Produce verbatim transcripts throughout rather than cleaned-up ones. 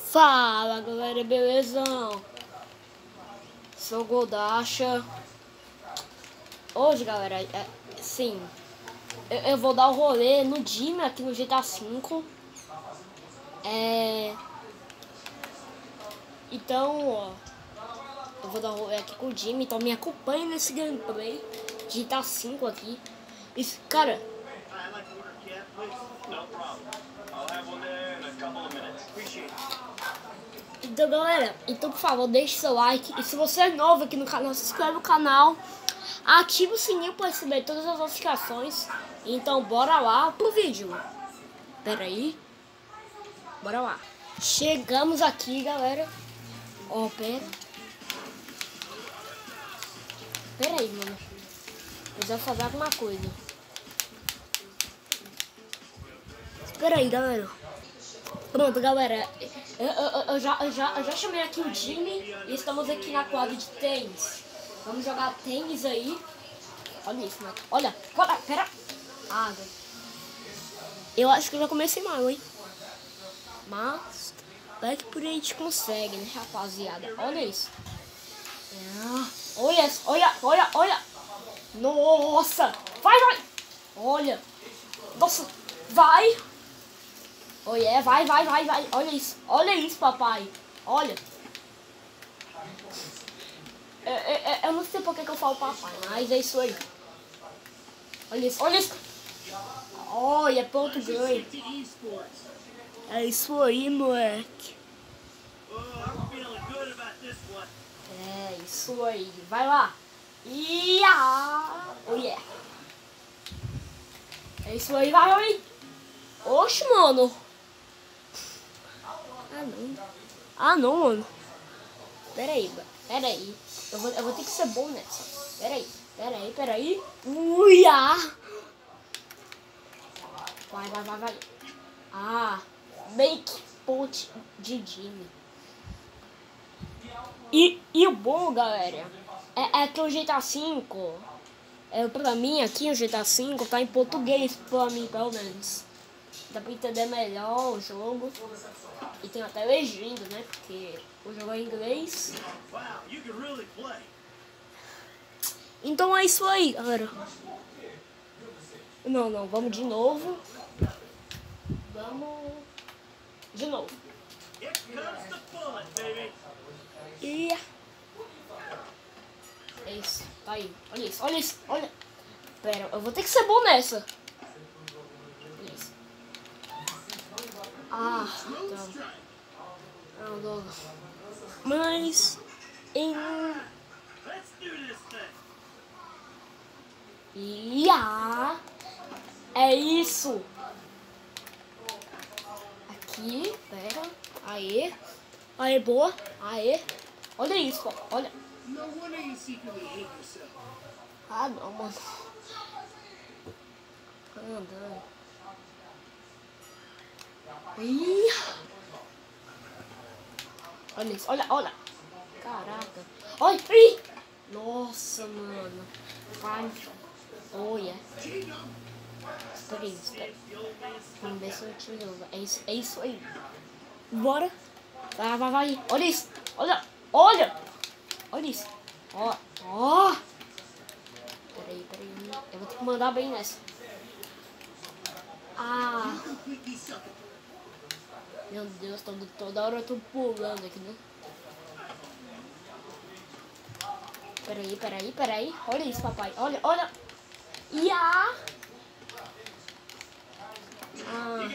Fala galera, belezão? Sou o Goldacha. Hoje galera, é, sim, eu, eu vou dar o rolê no Jimmy aqui no G T A cinco. É... Então, ó, eu vou dar o rolê aqui com o Jimmy, então me acompanhe nesse gameplay G T A cinco aqui. Isso, cara... Então galera, então por favor deixe seu like, e se você é novo aqui no canal, se inscreve no canal, ativa o sininho para receber todas as notificações. Então bora lá pro vídeo. Pera aí, bora lá. Chegamos aqui galera. Ó, oh, pera Pera aí mano, eu já fazer alguma coisa. Espera aí galera. Pronto, galera, eu, eu, eu, já, eu, já, eu já chamei aqui o Jimmy e estamos aqui na quadra de tênis. Vamos jogar tênis aí. Olha isso, mano. Olha, olha, pera. Ah, eu acho que eu já comecei mal, hein? Mas, vai que por aí a gente consegue, né, rapaziada? Olha isso. É. Olha, olha, olha, olha. Nossa, vai, vai. Olha. Nossa, vai. Oh yeah, vai, vai, vai, vai. Olha isso. Olha isso, papai. Olha. É, é, é, eu não sei porque que eu falo papai, mas é isso aí. Olha isso, olha isso. Olha, ponto ganho. É isso aí, moleque. É isso aí. Vai lá. Ia. Oh yeah. É isso aí, vai, vai. Oxe, mano. Ah, não. Ah, não, mano. Pera aí, pera aí. Eu vou, eu vou ter que ser bom nessa. Pera aí, pera aí, pera aí. Uia! Vai, vai, vai, vai. Ah, make ponte de Jimmy. E, e o bom, galera, é, é que o G T A cinco, é, pra mim aqui o G T A cinco tá em português, pra mim, pelo menos. Dá pra entender melhor o jogo. E tem até legenda, né? Porque o jogo é em inglês. Então é isso aí, galera. Não, não, vamos de novo. Vamos de novo. E é isso, tá aí. Olha isso, olha isso, olha. Pera, eu vou ter que ser bom nessa. Ah, tá. Não, não. Mas em Ia, é isso. Aqui, pera. Aê. Aê, boa. Aê. Olha isso, ó. Olha. Ah, não, mano. Andando. Ih. Olha isso, olha, olha. Caraca. Olha, ih. Nossa, mano. Vai. Olha. Espera aí, espera. Vamos ver se eu te jogo. É isso, é isso aí. Bora. Vai, vai, vai. Olha isso. Olha, olha. Olha isso. Ó, ó. Peraí, peraí. Eu vou ter que mandar bem nessa. Ah. Meu Deus, toda, toda hora eu tô pulando aqui, né? Peraí, peraí, peraí. Olha isso, papai. Olha, olha. Ia. Ah.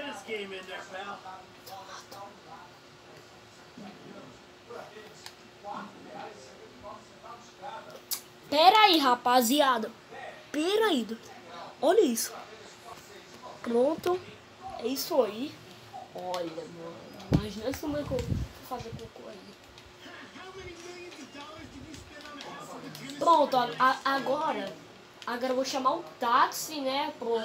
Peraí, rapaziada. Peraí. Olha isso. Pronto. É isso aí. Olha, mano. Imagina se como é que eu vou fazer cocô aí. Pronto, a, a, agora. Agora eu vou chamar um táxi, né? Pro...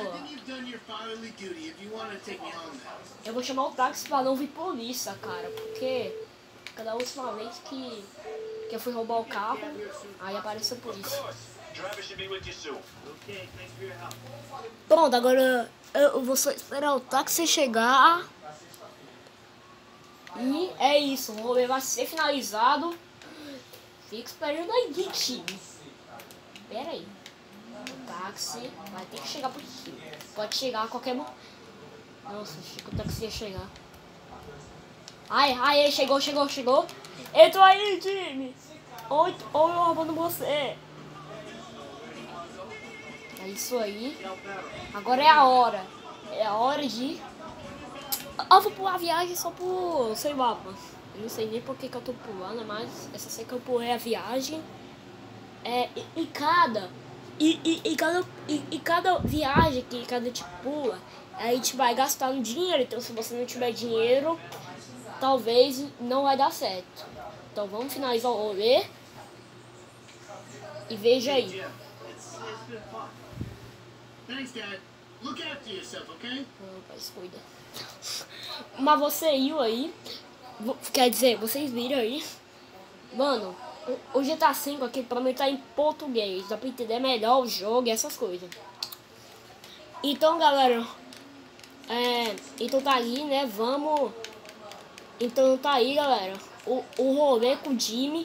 Eu vou chamar o táxi pra não vir polícia, cara. Porque cada última vez que, que eu fui roubar o carro, aí apareceu a polícia. Pronto, agora eu vou só esperar o táxi chegar. E é isso, o rolê vai ser finalizado. Fica esperando aí de time. Pera aí. O táxi vai ter que chegar por aqui. Pode chegar a qualquer momento. Nossa, achei que o táxi ia chegar. Ai, ai, chegou, chegou, chegou. Entra aí, Jimmy. Oi, oi, roubando você. É isso aí. Agora é a hora. É a hora de... Eu vou pular a viagem só por... sei lá, mano. Eu não sei nem por que, que eu tô pulando, mas eu só sei que eu pulei a viagem. É, e, e cada... E, e, e, cada, e, e cada viagem que cada gente pula, a gente vai gastar um dinheiro. Então se você não tiver dinheiro, talvez não vai dar certo. Então vamos finalizar o rolê. E veja aí. Opa, descuida. Mas você iu aí. Quer dizer, vocês viram aí. Mano, o G T A cinco aqui pra mim tá em português. Dá pra entender melhor o jogo e essas coisas. Então, galera. É, então tá aí, né? Vamos. Então tá aí, galera. O, o rolê com o Jimmy.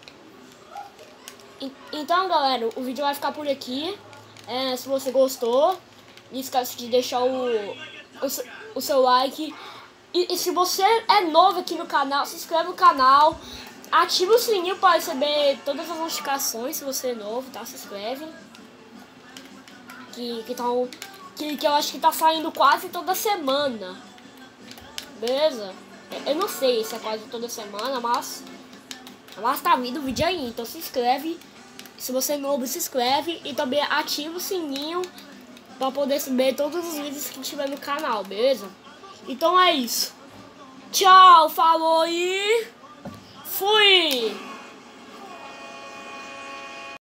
Então, galera, o vídeo vai ficar por aqui. É, se você gostou, não esquece de deixar o, o, o seu like. E, e se você é novo aqui no canal, se inscreve no canal. Ativa o sininho para receber todas as notificações. Se você é novo, tá? Se inscreve. Que, que, tá, que, que eu acho que tá saindo quase toda semana. Beleza? Eu não sei se é quase toda semana, mas... Mas tá vindo o vídeo aí, então se inscreve. Se você é novo, se inscreve. E também ativa o sininho pra poder receber todos os vídeos que tiver no canal, beleza? Então é isso. Tchau, falou e... Fui!